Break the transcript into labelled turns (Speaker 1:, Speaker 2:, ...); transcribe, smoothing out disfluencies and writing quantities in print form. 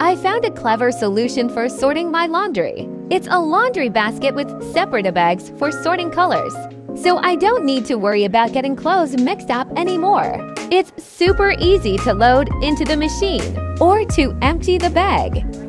Speaker 1: I found a clever solution for sorting my laundry. It's a laundry basket with separate bags for sorting colors, so I don't need to worry about getting clothes mixed up anymore. It's super easy to load into the machine or to empty the bag.